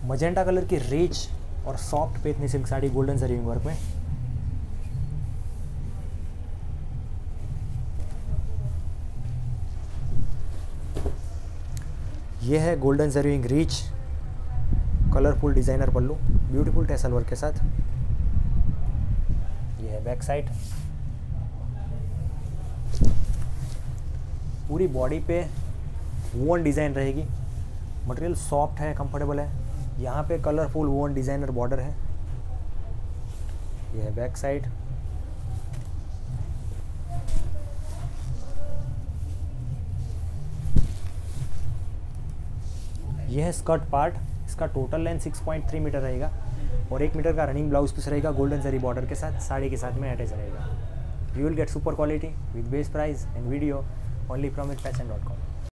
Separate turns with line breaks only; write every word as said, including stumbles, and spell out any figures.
Magenta colour की rich और soft Paithani silk sari golden zari work में। ये है golden zari rich colourful designer pallu, beautiful tassel work के साथ। ये है बैक साइड। पूरी बॉडी पे वोन डिज़ाइन रहेगी। मटेरियल सॉफ्ट है, कंफर्टेबल है। यहाँ पे कलरफुल वोन डिज़ाइनर बॉर्डर है। ये है बैक साइड। ये है स्कर्ट पार्ट। इसका total length six point three metre रहेगा और एक मीटर का रनिंग ब्लाउज पीस रहेगा गोल्डन जरी बॉर्डर के साथ, साड़ी के साथ में अटैच रहेगा। You will get super quality with best price and video only from it fashion dot com.